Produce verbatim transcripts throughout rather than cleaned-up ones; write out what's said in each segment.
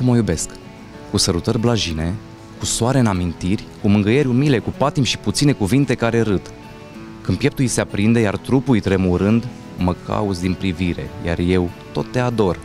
cum o iubesc. Cu sărutări blajine, cu soare în amintiri, cu mângâieri umile, cu patim și puține cuvinte care râd. Când pieptul îi se aprinde, iar trupul îi tremurând, mă cauți din privire, iar eu tot te ador.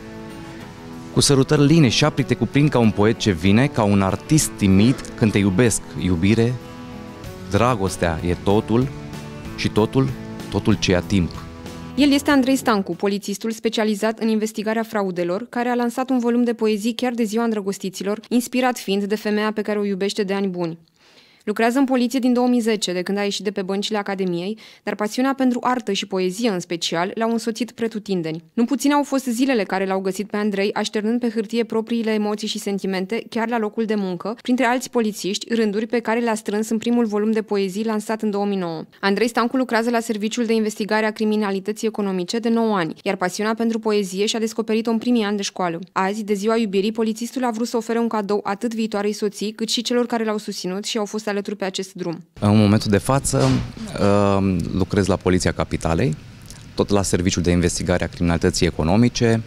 Cu sărutări line și apri te cuprind ca un poet ce vine, ca un artist timid când te iubesc. Iubire, dragostea e totul și totul, totul ce ia timp. El este Andrei Stancu, polițistul specializat în investigarea fraudelor, care a lansat un volum de poezii chiar de ziua îndrăgostiților, inspirat fiind de femeia pe care o iubește de ani buni. Lucrează în poliție din două mii zece, de când a ieșit de pe băncile Academiei, dar pasiunea pentru artă și poezie în special l-au însoțit pretutindeni. Nu puține au fost zilele care l-au găsit pe Andrei așternând pe hârtie propriile emoții și sentimente chiar la locul de muncă, printre alți polițiști, rânduri pe care le-a strâns în primul volum de poezii lansat în două mii nouă. Andrei Stancu lucrează la Serviciul de Investigare a Criminalității Economice de nouă ani, iar pasiunea pentru poezie și-a descoperit-o în primii ani de școală. Azi, de ziua iubirii, polițistul a vrut să ofere un cadou atât viitoarei soții, cât și celor care l-au susținut și au fost alături pe acest drum. În momentul de față lucrez la Poliția Capitalei, tot la Serviciul de Investigare a Criminalității Economice.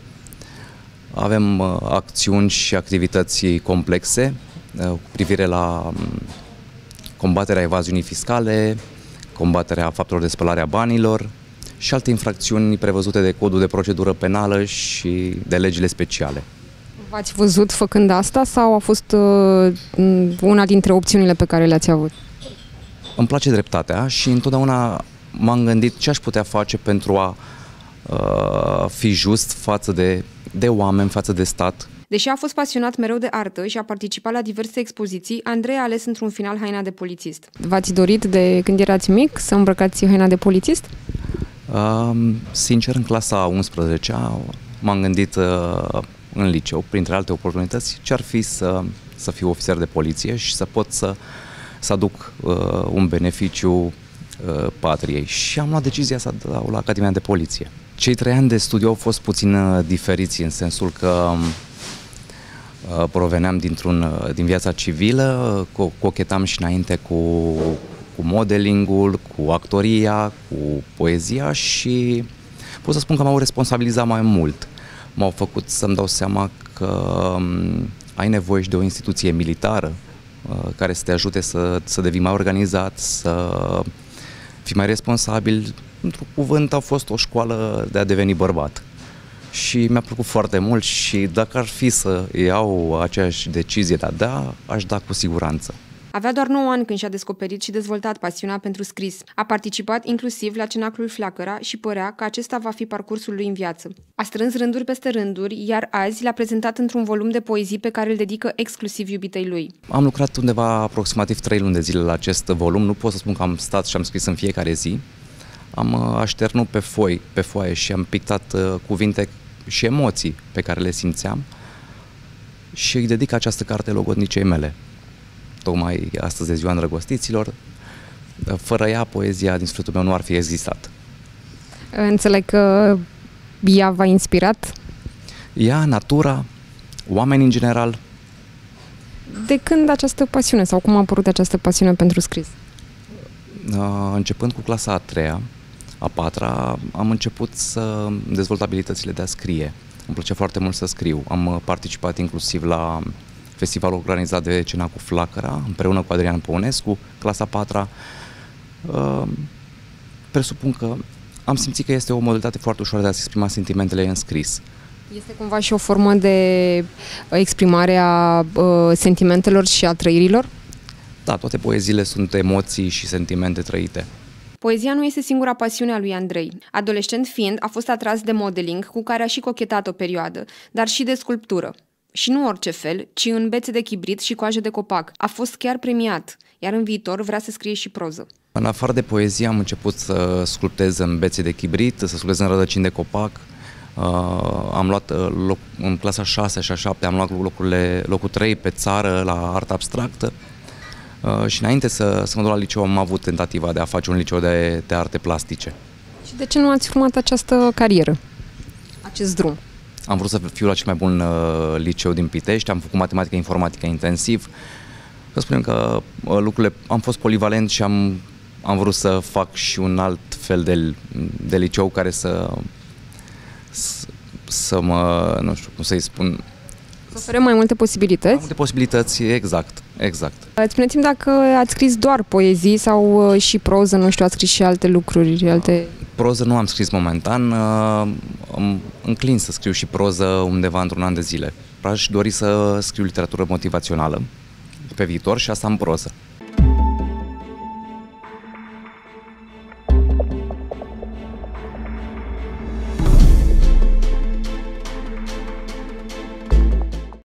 Avem acțiuni și activități complexe cu privire la combaterea evaziunii fiscale, combaterea faptelor de spălare a banilor și alte infracțiuni prevăzute de Codul de Procedură Penală și de legile speciale. V-ați văzut făcând asta sau a fost uh, una dintre opțiunile pe care le-ați avut? Îmi place dreptatea și întotdeauna m-am gândit ce aș putea face pentru a uh, fi just față de, de oameni, față de stat. Deși a fost pasionat mereu de artă și a participat la diverse expoziții, Andrei a ales într-un final haina de polițist. V-ați dorit de când erați mic să îmbrăcați haina de polițist? Uh, sincer, în clasa a unsprezecea m-am gândit uh, în liceu, printre alte oportunități, ce ar fi să, să fiu ofițer de poliție și să pot să, să aduc uh, un beneficiu uh, patriei. Și am luat decizia să dau la Academia de Poliție. Cei trei ani de studiu au fost puțin uh, diferiți, în sensul că uh, proveneam dintr-un, uh, din viața civilă, co cochetam și înainte cu, cu modelingul, cu actoria, cu poezia și pot să spun că m-au responsabilizat mai mult. M-au făcut să-mi dau seama că um, ai nevoie și de o instituție militară uh, care să te ajute să, să devii mai organizat, să fii mai responsabil. Într-un cuvânt, a fost o școală de a deveni bărbat. Și mi-a plăcut foarte mult și dacă ar fi să iau aceeași decizie de a da, aș da cu siguranță. Avea doar nouă ani când și-a descoperit și dezvoltat pasiunea pentru scris. A participat inclusiv la Cenaclul Flacăra și părea că acesta va fi parcursul lui în viață. A strâns rânduri peste rânduri, iar azi l-a prezentat într-un volum de poezii pe care îl dedică exclusiv iubitei lui. Am lucrat undeva aproximativ trei luni de zile la acest volum. Nu pot să spun că am stat și am scris în fiecare zi. Am așternut pe foi, pe foaie și am pictat cuvinte și emoții pe care le simțeam și îi dedic această carte logodnicei mele. Tocmai astăzi de ziua îndrăgostiților, fără ea, poezia din sufletul meu nu ar fi existat. Înțeleg că ea v-a inspirat? Ea, natura, oameni în general. De când această pasiune sau cum a apărut această pasiune pentru scris? Începând cu clasa a treia, a patra, am început să dezvolt abilitățile de a scrie. Îmi plăcea foarte mult să scriu. Am participat inclusiv la festivalul organizat de Cenaclul Flacăra, împreună cu Adrian Păunescu, clasa a patra. Presupun că am simțit că este o modalitate foarte ușoară de a-ți exprima sentimentele în scris. Este cumva și o formă de exprimare a sentimentelor și a trăirilor? Da, toate poeziile sunt emoții și sentimente trăite. Poezia nu este singura pasiune a lui Andrei. Adolescent fiind, a fost atras de modeling, cu care a și cochetat o perioadă, dar și de sculptură. Și nu orice fel, ci în bețe de chibrit și coaje de copac. A fost chiar premiat, iar în viitor vrea să scrie și proză. În afară de poezie am început să sculptez în bețe de chibrit, să sculptez în rădăcini de copac. Uh, am luat loc, în clasa a șasea și a șaptea, am luat locurile, locul trei pe țară la artă abstractă. Uh, și înainte să, să mă duc la liceu am avut tentativa de a face un liceu de, de arte plastice. Și de ce nu ați urmat această carieră, acest drum? Am vrut să fiu la cel mai bun uh, liceu din Pitești, am făcut matematică informatică intensiv. Să spunem că uh, lucrurile, am fost polivalent și am, am vrut să fac și un alt fel de, de liceu care să, să, să mă, nu știu cum să-i spun, Oferă mai multe posibilități? Mai multe posibilități, exact, exact. Spuneți-mi dacă ați scris doar poezii sau și proză, nu știu, ați scris și alte lucruri, alte... Proză nu am scris momentan, am înclin să scriu și proză undeva într-un an de zile. Aș dori să scriu literatură motivațională pe viitor și asta în proză.